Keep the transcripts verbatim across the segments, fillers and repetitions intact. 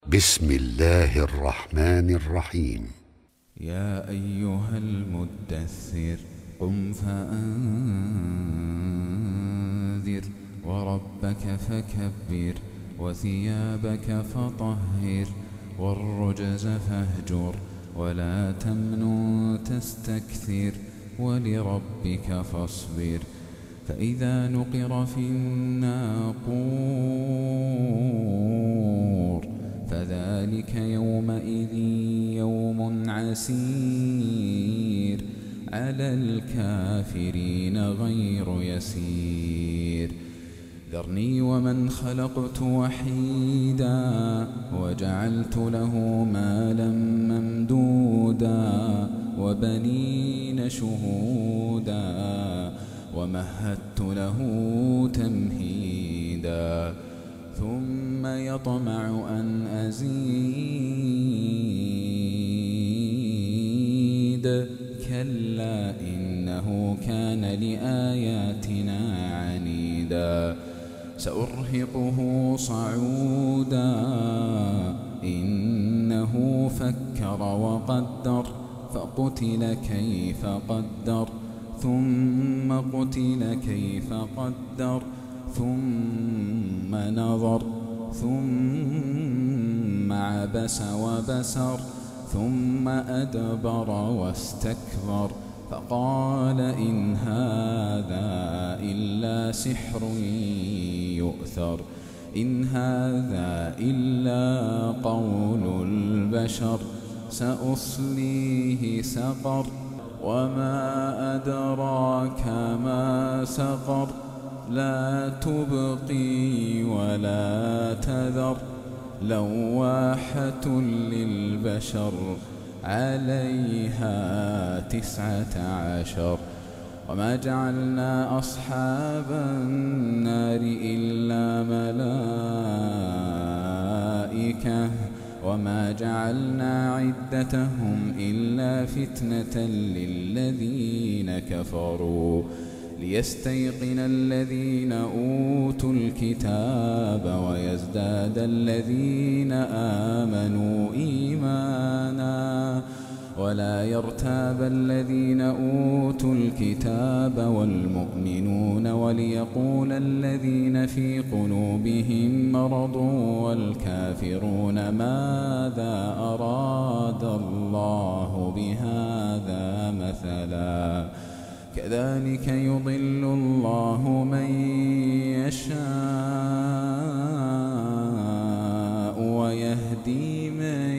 بسم الله الرحمن الرحيم. يا أيها المدثر قم فأنذر وربك فكبر وثيابك فطهر والرجز فاهجر ولا تمنن تستكثر ولربك فاصبر. فإذا نقر في الناقور فذلك يومئذ يوم عسير على الكافرين غير يسير. ذرني ومن خلقت وحيدا وجعلت له مالا ممدودا وبنين شهودا ومهدت له تمهيدا ثم يطمع أن أزيد كلا إنه كان لآياتنا عنيدا. سأرهقه صعودا إنه فكر وقدر فقتل كيف قدر ثم قتل كيف قدر ثم نظر ثم عبس وبسر ثم أدبر واستكبر فقال إن هذا إلا سحر يؤثر إن هذا إلا قول البشر سأصليه سقر وما أدراك ما سقر لا تبقي ولا تذر لواحة للبشر عليها تسعة عشر. وما جعلنا أصحاب النار إلا ملائكة وما جعلنا عدتهم إلا فتنة للذين كفروا ليستيقن الذين أوتوا الكتاب ويزداد الذين آمنوا إيمانا ولا يرتاب الذين أوتوا الكتاب والمؤمنون وليقول الذين في قلوبهم مرض والكافرون ماذا أراد الله بهذا مثلا كذلك يضل الله من يشاء ويهدي من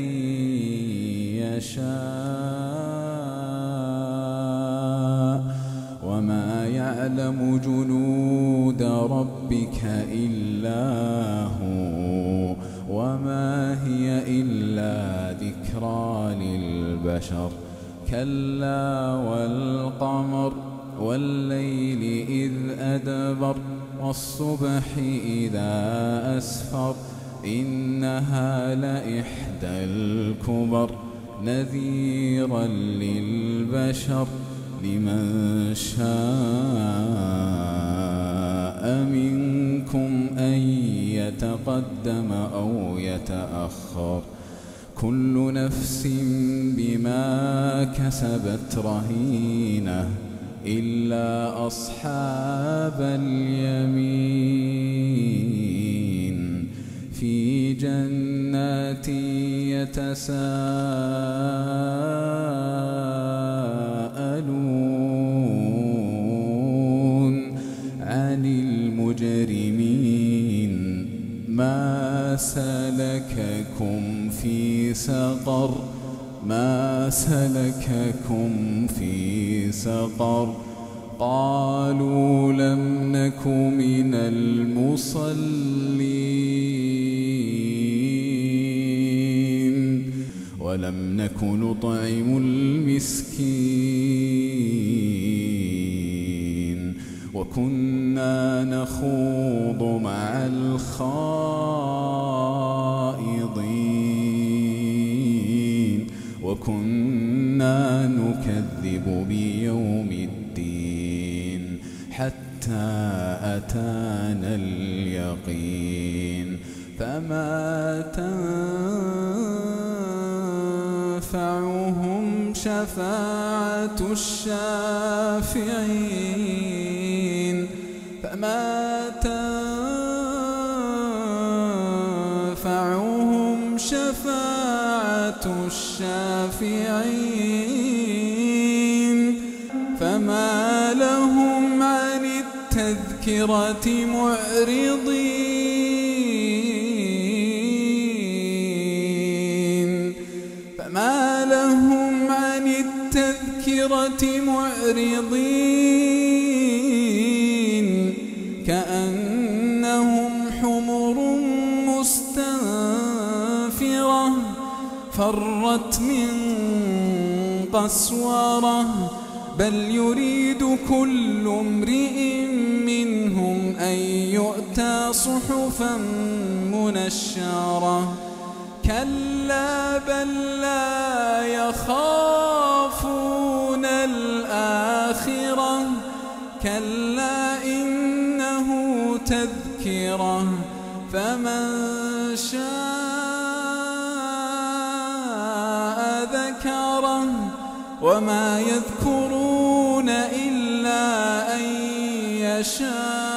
يشاء وما يعلم جنود ربك إلا هو وما هي إلا ذكرى للبشر. كلا والقمر والليل إذ أدبر والصبح إذا أسفر إنها لإحدى الكبر نذيرا للبشر لمن شاء منكم أن يتقدم أو يتأخر كل نفس بما كسبت رهينة إلا أصحاب اليمين في جنات يتساءلون عن المجرمين ما سلككم في سقر ما سلككم في سقر قالوا لم نك من المصلين ولم نك نطعم المسكين وكنا نخوض مع الخائضين وكنا نكذب بيوم الدين حتى أتانا اليقين فما تنفعهم شفاعة الشافعين فما تنفعهم شفاعة الشافعين فما لهم عن التذكرة معرضين فما لهم عن التذكرة معرضين كأنهم حمر مستنفرة فرت من قسورة بل يريد كل امرئ منهم أن يؤتى صحفا منشرة كلا بل لا يخافون الآخرة كلا إنه تذكرة فمن شاء ذكره وما يذكرون إلا أن يشاء